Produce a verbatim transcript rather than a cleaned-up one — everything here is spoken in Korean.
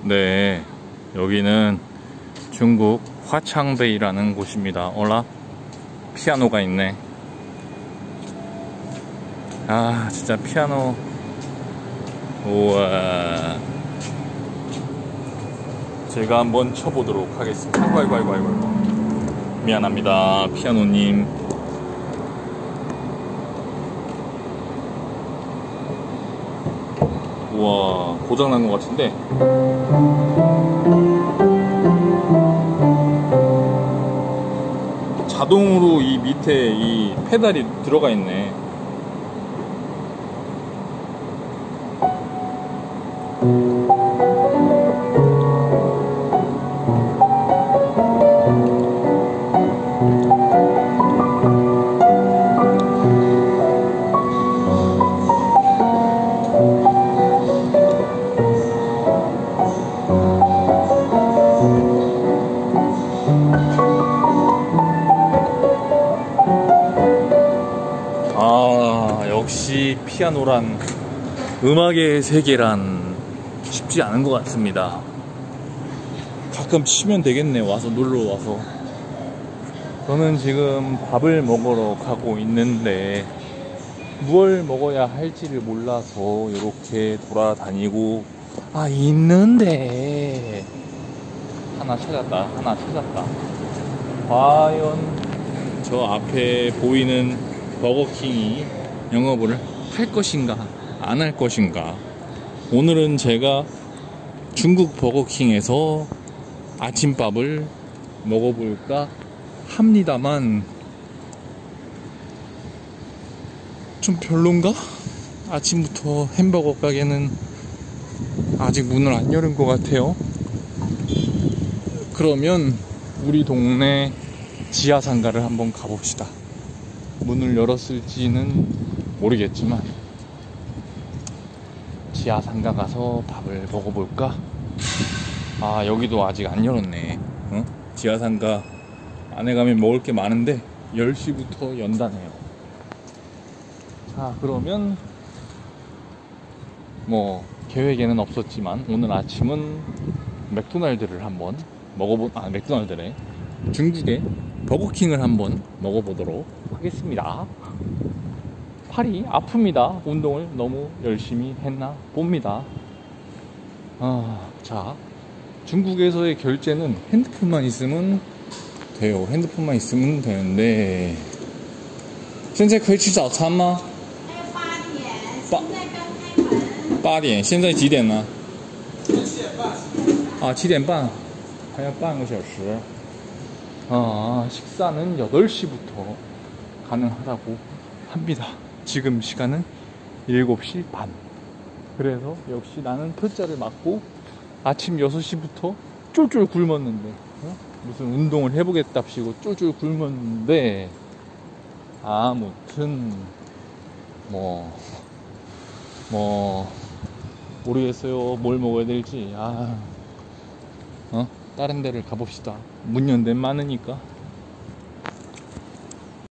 네, 여기는 중국 화창베이라는 곳입니다. 어라? 피아노가 있네. 아, 진짜 피아노. 우와. 제가 한번 쳐보도록 하겠습니다. 아이고, 아이고, 아이고, 아이고. 미안합니다, 피아노님. 우와, 고장난 것 같은데. 자동으로 이 밑에 이 페달이 들어가 있네. 아, 역시 피아노란, 음악의 세계란 쉽지 않은 것 같습니다. 가끔 치면 되겠네, 와서 놀러 와서. 저는 지금 밥을 먹으러 가고 있는데 무얼 먹어야 할지를 몰라서 이렇게 돌아다니고. 아, 있는데 하나 찾았다, 하나 찾았다. 과연 저 앞에 보이는 버거킹이 영업을 할 것인가 안 할 것인가. 오늘은 제가 중국 버거킹에서 아침밥을 먹어볼까 합니다만 좀 별론가? 아침부터 햄버거 가게는 아직 문을 안 열은 것 같아요. 그러면 우리 동네 지하상가를 한번 가봅시다. 문을 열었을지는 모르겠지만 지하상가 가서 밥을 먹어볼까? 아, 여기도 아직 안 열었네. 어? 지하상가 안에 가면 먹을 게 많은데 열 시부터 연다네요. 자, 그러면 뭐 계획에는 없었지만 오늘 아침은 맥도날드를 한번 먹어보.. 아, 맥도날드래. 중국의 버거킹을 한번 먹어보도록 하겠습니다. 팔이 아픕니다. 운동을 너무 열심히 했나 봅니다. 아, 자, 중국에서의 결제는 핸드폰만 있으면 돼요. 핸드폰만 있으면 되는데. 现在可以吃早餐吗？八点，现在几点呢？아,七点半，还要半个小时。 아, 식사는 여덟 시부터 가능하다고 합니다. 지금 시간은 일곱 시 반. 그래서 역시 나는 표자를 맞고 아침 여섯 시부터 쫄쫄 굶었는데, 어? 무슨 운동을 해보겠답시고 쫄쫄 굶었는데, 아무튼 뭐, 뭐 모르겠어요. 뭘 먹어야 될지. 아, 어? 다른 데를 가봅시다. 문 연 데는 많으니까.